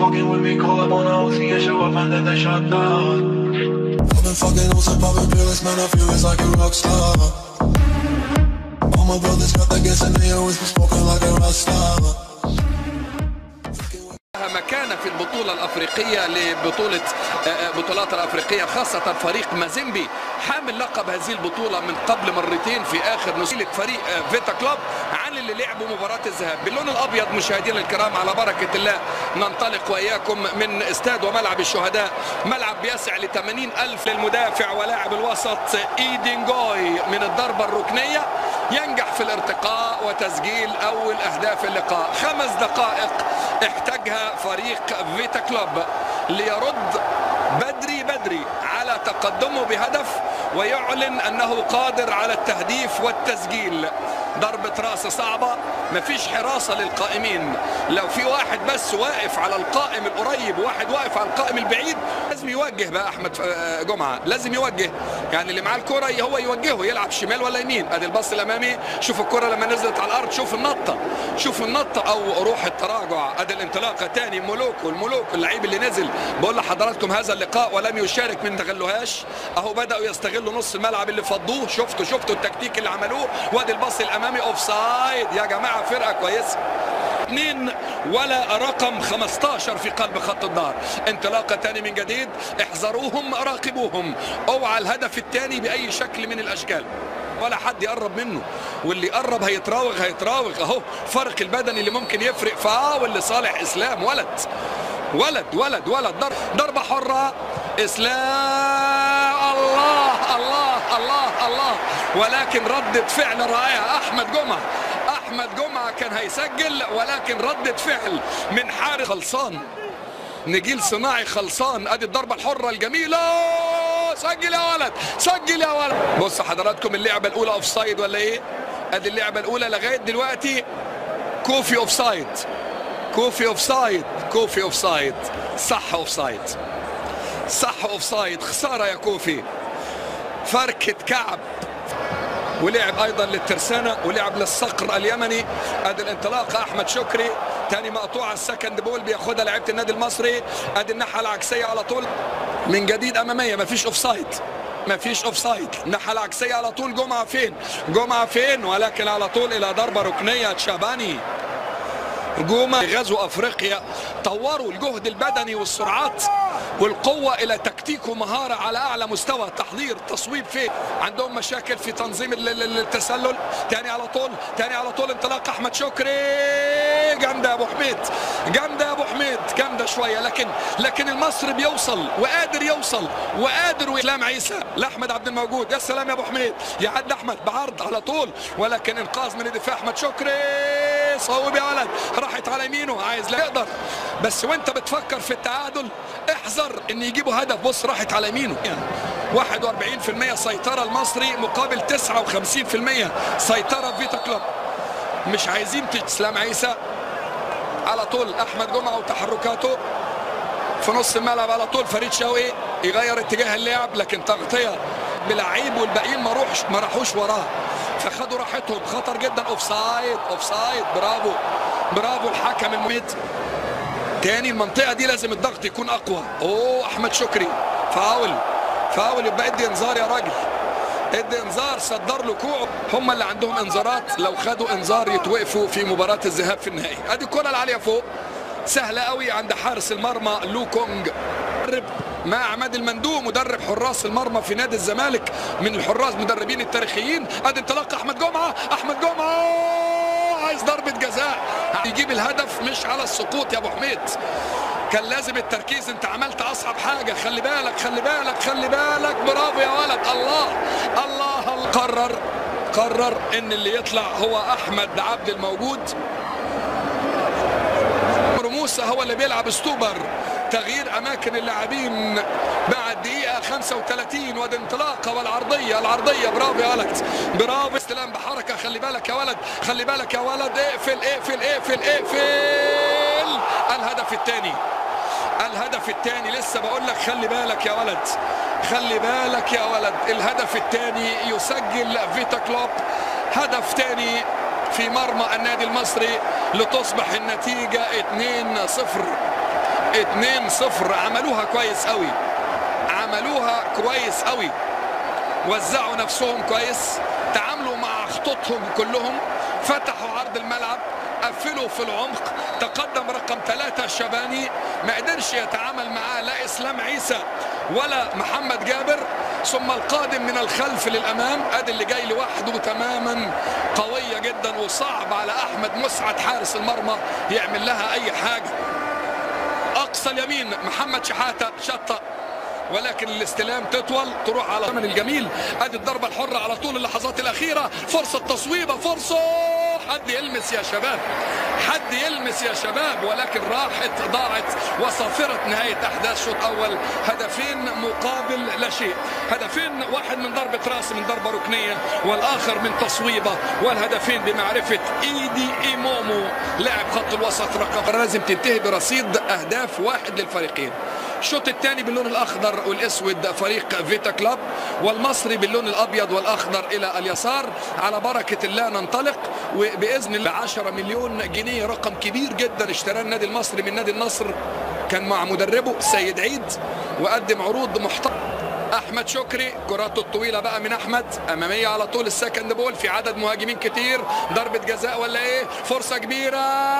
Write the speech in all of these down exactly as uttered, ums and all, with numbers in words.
fucking with me, call up on a O C and show up and then they shut down. I've been fucking on some poppin' pills, man, I feel it's like a rock star. All my brothers got that gas and they always been smoking like a rock star. مكانة في البطولة الأفريقية لبطولة بطولات الأفريقية، خاصة فريق مازيمبي حامل لقب هذه البطولة من قبل مرتين في آخر نسخة فريق فيتا كلوب عن اللي لعبوا مباراة الذهاب باللون الأبيض. مشاهدينا الكرام على بركة الله ننطلق وإياكم من استاد وملعب الشهداء، ملعب بيسع ل ثمانين ألف للمدافع ولاعب الوسط إيدينغوي من الضربة الركنية ينجح في الارتقاء وتسجيل أول أهداف اللقاء. خمس دقائق احتاجها فريق فيتا كلوب ليرد بدري بدري على تقدمه بهدف ويعلن أنه قادر على التهديف والتسجيل. ضربة رأس صعبة، مفيش حراسة للقائمين، لو في واحد بس واقف على القائم القريب وواحد واقف على القائم البعيد لازم يوجه بقى أحمد جمعة، لازم يوجه، يعني اللي معاه الكرة هو يوجهه يلعب شمال ولا يمين. ادي الباص الامامي، شوف الكرة لما نزلت على الارض، شوف النطة، شوف النطة او روح التراجع. ادي الانطلاقة تاني مولوكو، المولوكو اللعيب اللي نزل بقول لحضراتكم هذا اللقاء ولم يشارك من تغلهاش اهو، بدأوا يستغلوا نص الملعب اللي فضوه، شفتوا شفتوا التكتيك اللي عملوه. وادي الباص الامامي اوف سايد، يا جماعة فرقة كويسة. اثنين ولا رقم خمستاشر في قلب خط النار. انطلاقه تاني من جديد، احذروهم راقبوهم، اوعى الهدف الثاني باي شكل من الاشكال ولا حد يقرب منه، واللي يقرب هيتراوغ هيتراوغ اهو. فرق البدني اللي ممكن يفرق فاول لصالح اسلام. ولد ولد ولد ولد ضربه حره اسلام، الله الله الله الله، ولكن ردة فعل رائعه. احمد جمعه احمد جمعه كان هيسجل ولكن ردة فعل من حارس خلصان، نجيل صناعي خلصان. ادي الضربه الحره الجميله، سجل يا ولد سجل يا ولد. بص حضراتكم اللعبه الاولى اوف سايد ولا ايه؟ ادي اللعبه الاولى لغايه دلوقتي كوفي اوف سايد، كوفي اوف سايد، كوفي اوف سايد، صح اوف سايد، صح اوف سايد. خساره يا كوفي، فركه كعب، ولعب ايضا للترسانة ولعب للصقر اليمني. ادي الانطلاقه احمد شكري تاني مقطوعه، السكند بول بياخدها لعيبه النادي المصري. ادي الناحيه العكسيه على طول من جديد اماميه، مفيش اوف سايد مفيش اوف سايد. الناحيه العكسيه على طول، جمعه فين جمعه فين ولكن على طول الى ضربه ركنيه تشاباني. جمعه غزو افريقيا طوروا الجهد البدني والسرعات والقوة إلى تكتيك ومهارة على أعلى مستوى. تحضير تصويب فين، عندهم مشاكل في تنظيم التسلل. تاني على طول تاني على طول انطلاق أحمد شكري، جامدة يا أبو حميد، جامدة يا أبو حميد، جامدة شوية، لكن لكن المصري بيوصل وقادر يوصل وقادر. إسلام عيسى لأحمد عبد الموجود، يا سلام يا أبو حميد، يعد أحمد بعرض على طول ولكن إنقاذ من الدفاع. أحمد شكري صوب يا ولد، راحت على يمينه، عايز لا يقدر، بس وانت بتفكر في التعادل احذر ان يجيبوا هدف. بص راحت على يمينه، واحد وأربعين بالمئة سيطرة المصري مقابل تسعة وخمسين بالمئة سيطرة فيتا كلوب. مش عايزين اسلام عيسى على طول، احمد جمعه وتحركاته في نص الملعب على طول. فريد شوقي يغير اتجاه اللعب لكن تغطيه بلعيب والباقيين ما روحش ما راحوش وراه فخدوا راحتهم. خطر جدا، اوف سايد اوف سايد، برافو برافو الحكم المميت. تاني المنطقه دي لازم الضغط يكون اقوى. اوه احمد شكري فاول فاول، يبقى ادي انذار يا راجل، ادي انذار، صدر له كوعه. هم اللي عندهم انذارات، لو خدوا انذار يتوقفوا في مباراه الذهاب في النهائي. ادي الكره العاليه فوق سهله قوي عند حارس المرمى لو كونج، مدرب مع عماد المندوب مدرب حراس المرمى في نادي الزمالك، من الحراس مدربين التاريخيين. ادي انطلاق احمد جمعه، احمد جمعه عايز ضربه جزاء يجيب الهدف، مش على السقوط يا ابو حميد، كان لازم التركيز. انت عملت اصعب حاجه، خلي بالك خلي بالك خلي بالك. برافو يا ولد، الله الله, الله. قرر قرر ان اللي يطلع هو احمد عبد الموجود. موسى هو اللي بيلعب ستوبر، تغيير اماكن اللاعبين بعد دقيقه خمسة وثلاثين. وادي انطلاقه والعرضيه العرضيه، برافو يا ولد برافو. استلام بحركه، خلي بالك يا ولد خلي بالك يا ولد، اقفل اقفل اقفل اقفل. الهدف الثاني الهدف الثاني لسه بقول لك خلي بالك يا ولد خلي بالك يا ولد. الهدف الثاني يسجل فيتا كلوب هدف ثاني في مرمى النادي المصري لتصبح النتيجة اثنين صفر. اتنين صفر. عملوها كويس قوي، عملوها كويس قوي، وزعوا نفسهم كويس، تعاملوا مع خطوطهم كلهم، فتحوا عرض الملعب، قفلوا في العمق. تقدم رقم ثلاثة شباني، ما قدرش يتعامل معاه لا اسلام عيسى ولا محمد جابر. ثم القادم من الخلف للامام، ادي اللي جاي لوحده تماما، قويه جدا، وصعب على احمد مسعد حارس المرمى يعمل لها اي حاجه. اقصى اليمين محمد شحاته شطه، ولكن الاستلام تطول تروح على الثمن الجميل. ادي الضربه الحره على طول اللحظات الاخيره، فرصه تصويبه، فرصه حد يلمس يا شباب، حد يلمس يا شباب، ولكن راحت ضاعت. وصافره نهايه احداث شوط اول، هدفين مقابل لا شيء، هدفين، واحد من ضربه راس من ضربه ركنيه، والاخر من تصويبه، والهدفين بمعرفه ايدي ايمومو لاعب خط الوسط رقم. لازم تنتهي برصيد اهداف واحد للفريقين. الشوط الثاني باللون الاخضر والاسود فريق فيتا كلوب، والمصري باللون الابيض والاخضر الى اليسار. على بركه الله ننطلق، وباذن الله عشرة مليون جنيه، رقم كبير جدا اشتراه النادي المصري من نادي النصر، كان مع مدربه سيد عيد، وقدم عروض محترمه. احمد شكري، كراته الطويله بقى من احمد، اماميه على طول السكند بول، في عدد مهاجمين كتير، ضربه جزاء ولا ايه؟ فرصه كبيره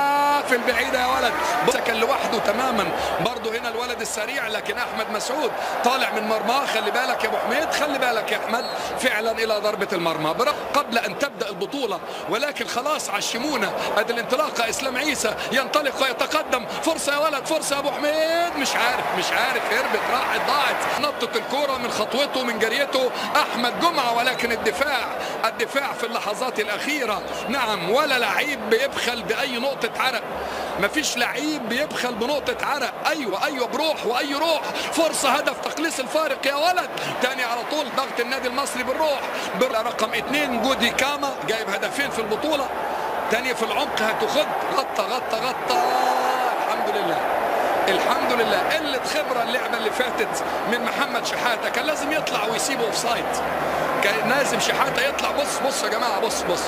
في البعيده يا ولد، سكن لوحده تماما. برضه هنا الولد السريع، لكن احمد مسعود طالع من مرماه، خلي بالك يا ابو حميد، خلي بالك يا احمد، فعلا الى ضربه المرمى قبل ان تبدا البطوله، ولكن خلاص عشمونا. ادي الانطلاقه، اسلام عيسى ينطلق ويتقدم، فرصه يا ولد، فرصه يا ابو حميد، مش عارف مش عارف هربت، راحت، ضاعت، نطت الكوره من خطوته من جريته احمد جمعه، ولكن الدفاع الدفاع في اللحظات الاخيره، نعم، ولا لعيب بيبخل باي نقطه عرق، مفيش لعيب بيبخل بنقطه عرق. ايوه ايوه بروح واي روح، فرصه، هدف، تقليص الفارق يا ولد. تاني على طول ضغط النادي المصري بالروح، رقم اثنين جودي كاما جايب هدفين في البطوله. تاني في العمق هتخد، غطى غطى غطى، الحمد لله الحمد لله. قله خبره اللعبه اللي فاتت من محمد شحاته، كان لازم يطلع ويسيبه اوف سايد، كان لازم شحاته يطلع. بص بص يا جماعه، بص بص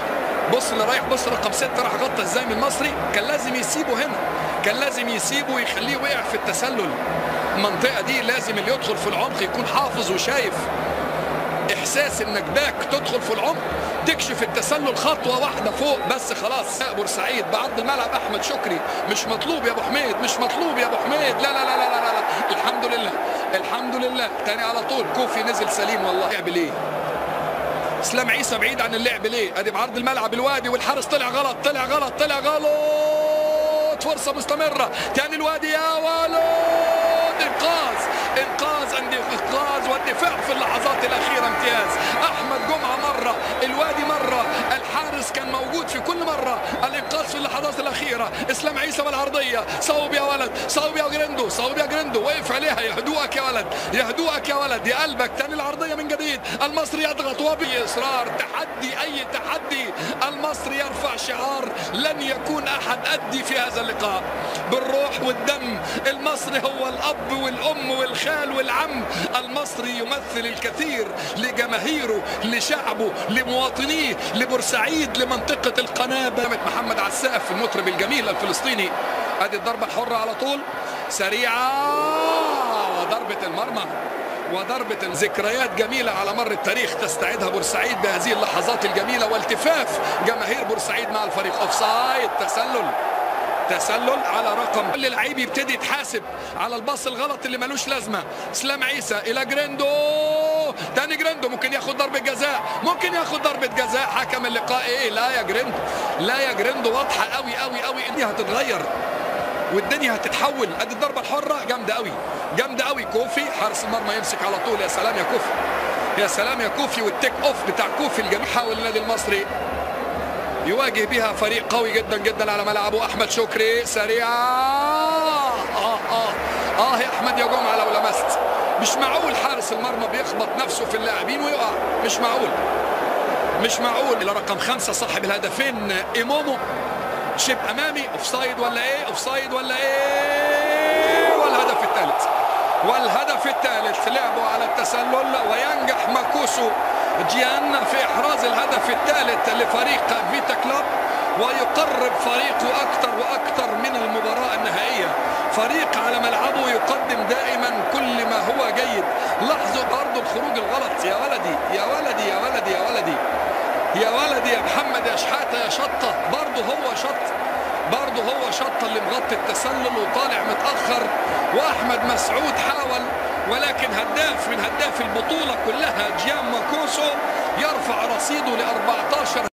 بص اللي رايح، بص رقم ستة راح غطى ازاي من المصري، كان لازم يسيبه هنا، كان لازم يسيبه ويخليه وقع في التسلل. المنطقه دي لازم اللي يدخل في العمق يكون حافظ وشايف، احساس انك باك تدخل في العمق تكشف التسلل خطوه واحده فوق بس، خلاص. بورسعيد بعرض الملعب، احمد شكري، مش مطلوب يا ابو حميد، مش مطلوب يا ابو حميد، لا لا لا لا لا, لا. الحمد لله الحمد لله. تاني على طول كوفي نزل سليم، والله لعب ليه؟ اسلام عيسى بعيد عن اللعب ليه؟ ادي بعرض الملعب الوادي، والحارس طلع غلط طلع غلط طلع غلط، فرصه مستمره، تاني الوادي يا ولد، انقاذ انقاذ انقاذ، والدفاع في اللحظات الاخيره امتياز. احمد جمعه مره، الوادي مره، الحارس كان موجود في كل مره، الانقاذ في اللحظات الاخيره. اسلام عيسى بالعرضيه، صوب يا ولد، صوب يا جريندو، صوب يا جريندو، وقف عليها، يا هدوءك يا ولد، يا هدوءك يا ولد، يا قلبك. تاني العرضيه من جديد، المصري يضغط وباصرار، تحدي اي تحدي، المصري يرفع شعار لن يكون احد ادي في هذا اللقاء، بالروح والدم. المصري هو الاب والام والخال والعم، المصري يمثل الكثير لجماهيره، لشعبه، لمواطنيه، لبورسعيد، لمنطقه القناه. محمد عساف المطرب الجميل الفلسطيني. ادي الضربه الحره على طول، سريعه، وضربه المرمى، وضربة ذكريات جميلة على مر التاريخ تستعيدها بورسعيد بهذه اللحظات الجميلة، والتفاف جماهير بورسعيد مع الفريق. اوفسايد، تسلل تسلل على رقم، كل لعيب يبتدي يتحاسب على الباص الغلط اللي ملوش لازمه. اسلام عيسى الى جريندو، تاني جريندو ممكن ياخد ضربه جزاء، ممكن ياخد ضربه جزاء. حكم اللقاء ايه؟ لا يا جريندو، لا يا جريندو، واضحه قوي قوي قوي ان هتتغير والدنيا هتتحول. ادي الضربه الحره جامده قوي جامده قوي. كوفي حارس المرمى يمسك على طول، يا سلام يا كوفي، يا سلام يا كوفي، والتيك اوف بتاع كوفي الجميل. حاول النادي المصري يواجه بها فريق قوي جدا جدا على ملعبه. احمد شكري سريعه، اه اه اه يا احمد يا جمعه، لو لمست، مش معقول حارس المرمى بيخبط نفسه في اللاعبين ويقع، مش معقول مش معقول. الى رقم خمسه صاحب الهدفين ايمومو، شيب امامي، اوفسايد ولا ايه؟ اوفسايد ولا ايه؟ والهدف الثالث والهدف الثالث لعبوا على التسلل، وينجح ماكوسو جيان في احراز الهدف الثالث لفريق فيتا كلوب، ويقرب فريقه اكثر واكثر من المباراه النهائيه. فريق على ملعبه يقدم دائما كل ما هو جيد. لاحظوا برضه الخروج الغلط. يا ولدي يا ولدي يا ولدي يا ولدي يا ولدي يا محمد يا شحاته يا شطه. برضه هو شط برضه هو شطه اللي مغطي التسلل وطالع متاخر. واحمد مسعود حاول، ولكن هداف من هداف البطوله كلها جيان ماكوسو يرفع رصيده ل أربعة عشر